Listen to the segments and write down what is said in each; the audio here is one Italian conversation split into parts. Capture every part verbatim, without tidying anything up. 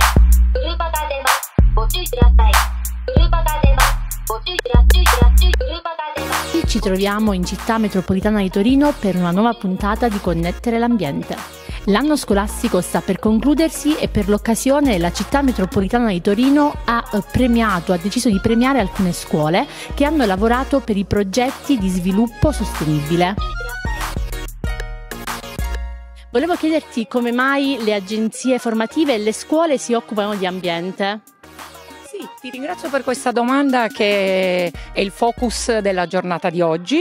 ブルーバが出ます。ご注意ください。ブルーバが出ます。ご注意ください。注意ください。ブルーバが出ます。 Ci troviamo in città metropolitana di Torino per una nuova puntata di Connettere l'ambiente. L'anno scolastico sta per concludersi e per l'occasione la città metropolitana di Torino ha premiato, ha deciso di premiare alcune scuole che hanno lavorato per i progetti di sviluppo sostenibile. Volevo chiederti come mai le agenzie formative e le scuole si occupano di ambiente. Sì, ti ringrazio per questa domanda che è il focus della giornata di oggi.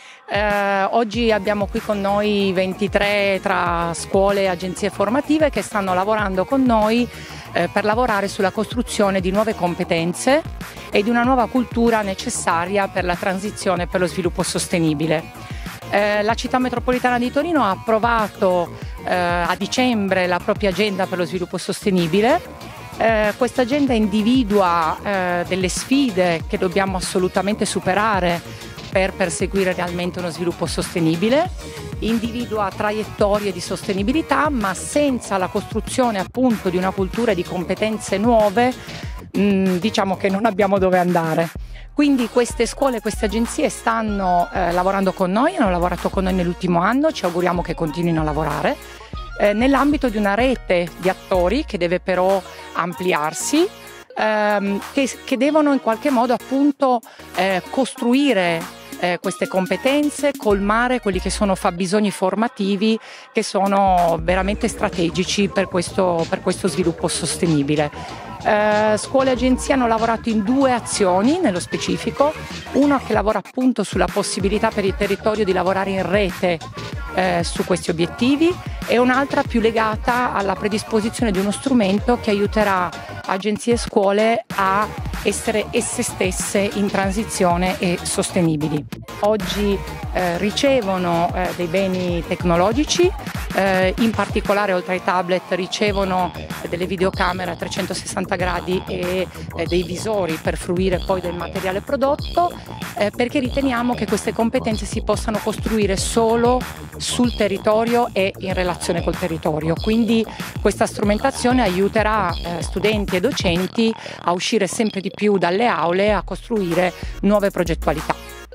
Eh, oggi abbiamo qui con noi ventitré tra scuole e agenzie formative che stanno lavorando con noi eh, per lavorare sulla costruzione di nuove competenze e di una nuova cultura necessaria per la transizione e per lo sviluppo sostenibile. Eh, la città metropolitana di Torino ha approvato eh, a dicembre la propria agenda per lo sviluppo sostenibile. Eh, questa agenda individua eh, delle sfide che dobbiamo assolutamente superare per perseguire realmente uno sviluppo sostenibile, individua traiettorie di sostenibilità, ma senza la costruzione appunto di una cultura e di competenze nuove, mh, diciamo che non abbiamo dove andare. Quindi queste scuole, queste agenzie stanno eh, lavorando con noi, hanno lavorato con noi nell'ultimo anno, ci auguriamo che continuino a lavorare, eh, nell'ambito di una rete di attori che deve però ampliarsi, ehm, che, che devono in qualche modo appunto eh, costruire Eh, queste competenze, colmare quelli che sono fabbisogni formativi che sono veramente strategici per questo, per questo sviluppo sostenibile. Eh, scuole e agenzie hanno lavorato in due azioni nello specifico, una che lavora appunto sulla possibilità per il territorio di lavorare in rete eh, su questi obiettivi e un'altra più legata alla predisposizione di uno strumento che aiuterà agenzie e scuole a essere esse stesse in transizione e sostenibili. Oggi eh, ricevono eh, dei beni tecnologici, eh, in particolare oltre ai tablet ricevono eh, delle videocamere a trecentosessanta gradi e eh, dei visori per fruire poi del materiale prodotto, eh, perché riteniamo che queste competenze si possano costruire solo sul territorio e in relazione col territorio. Quindi questa strumentazione aiuterà eh, studenti e docenti a uscire sempre di più dalle aule, a costruire nuove progettualità.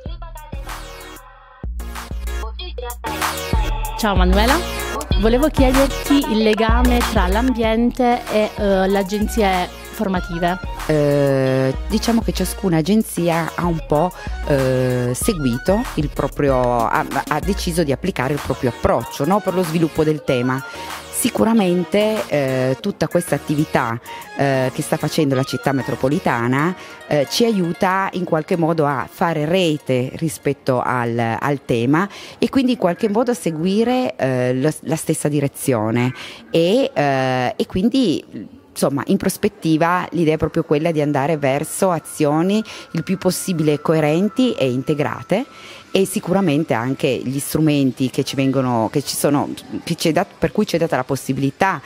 Ciao Manuela, volevo chiederti il legame tra l'ambiente e uh, le agenzie formative. Eh, diciamo che ciascuna agenzia ha un po' eh, seguito il proprio, ha, ha deciso di applicare il proprio approccio, no? Per lo sviluppo del tema. Sicuramente eh, tutta questa attività eh, che sta facendo la città metropolitana eh, ci aiuta in qualche modo a fare rete rispetto al, al tema e quindi in qualche modo a seguire eh, la, la stessa direzione e, eh, e quindi insomma in prospettiva l'idea è proprio quella di andare verso azioni il più possibile coerenti e integrate. E sicuramente anche gli strumenti che ci vengono, che ci sono, che ci è dat- per cui ci è data la possibilità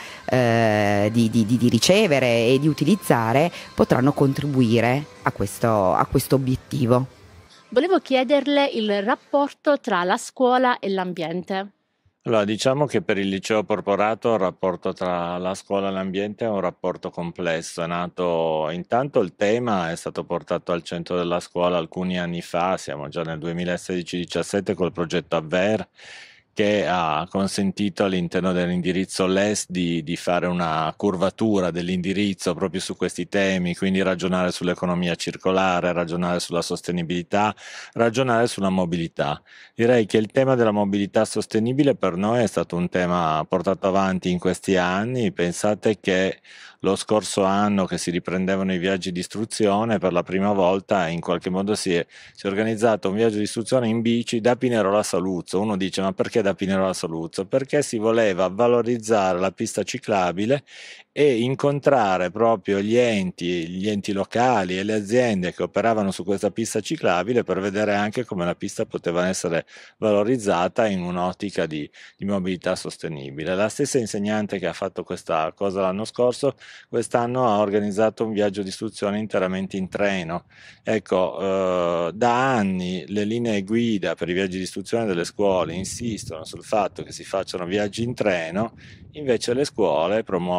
eh, di, di, di ricevere e di utilizzare potranno contribuire a questo, a questo obiettivo. Volevo chiederle il rapporto tra la scuola e l'ambiente. Allora, diciamo che per il liceo Porporato il rapporto tra la scuola e l'ambiente è un rapporto complesso. È nato, intanto il tema è stato portato al centro della scuola alcuni anni fa, siamo già nel duemilasedici diciassette col progetto Avver, che ha consentito all'interno dell'indirizzo L E S di, di fare una curvatura dell'indirizzo proprio su questi temi, quindi ragionare sull'economia circolare, ragionare sulla sostenibilità, ragionare sulla mobilità. Direi che il tema della mobilità sostenibile per noi è stato un tema portato avanti in questi anni. Pensate che lo scorso anno che si riprendevano i viaggi di istruzione, per la prima volta in qualche modo si è, si è organizzato un viaggio di istruzione in bici da Pinerolo a Saluzzo. Uno dice: ma perché da Pinerolo a Saluzzo? Perché si voleva valorizzare la pista ciclabile e incontrare proprio gli enti, gli enti locali e le aziende che operavano su questa pista ciclabile per vedere anche come la pista poteva essere valorizzata in un'ottica di, di mobilità sostenibile. La stessa insegnante che ha fatto questa cosa l'anno scorso, quest'anno ha organizzato un viaggio di istruzione interamente in treno. Ecco, eh, da anni le linee guida per i viaggi di istruzione delle scuole insistono sul fatto che si facciano viaggi in treno, invece le scuole promuovono viaggi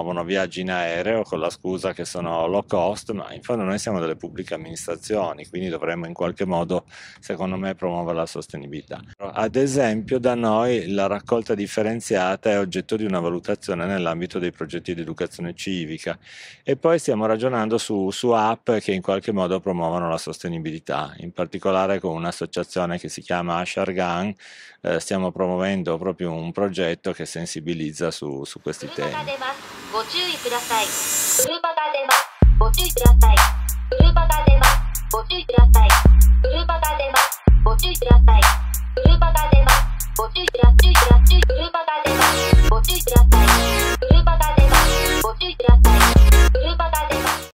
viaggi in aereo con la scusa che sono low cost, ma in fondo noi siamo delle pubbliche amministrazioni, quindi dovremmo in qualche modo, secondo me, promuovere la sostenibilità. Ad esempio, da noi la raccolta differenziata è oggetto di una valutazione nell'ambito dei progetti di educazione civica e poi stiamo ragionando su, su app che in qualche modo promuovono la sostenibilità, in particolare con un'associazione che si chiama Ashargan. Eh, stiamo promuovendo proprio un progetto che sensibilizza su, su questi temi. ご注意ください。車が出ます。ご注意ください。